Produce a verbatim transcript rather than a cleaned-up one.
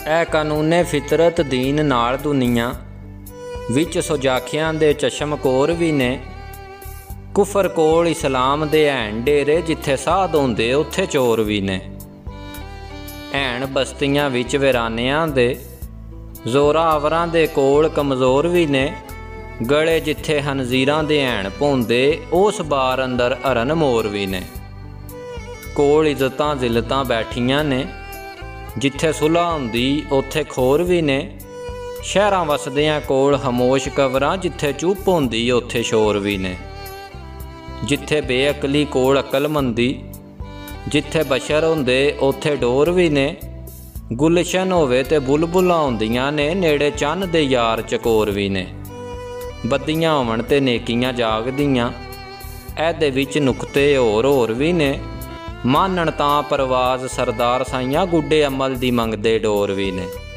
ऐ कानूने फितरत दीन नाल दुनिया विच सुजाखियां दे चशमकोर भी ने। कुफर कोल इस्लाम दे हैन डेरे, जिथे साध होंदे उत्थे चोर भी ने। हैन बस्तियां विच वीरानियां दे, जोरावरां दे कोल कमज़ोर भी ने। गले जिथे हनजीरां दे हैन भौंदे, उस बार अंदर हरन मोर भी ने। कोल इज्जतां जिलतां बैठियां ने, जिथे सुलह हुंदी उत्थे खोर भी ने। शहरां वसदियां कोल खामोश कवरां, जिथे चुप हुंदी उत्थे शोर भी ने। जिथे बेअकली कोल अकलमंदी, जिथे बशर हुंदे उत्थे डोर भी ने। गुलशन होवे ते बुलबुलां हुंदियां ने, नेड़े चन्न दे यार चकोर भी ने। बद्दियां होवन ते नेकियां जागदियां, ऐदे विच नुकते होर होर भी ने। मानण तां परवाज़ सरदार साइयां, गुड्डे अमल दी मंगदे डोर भी ने।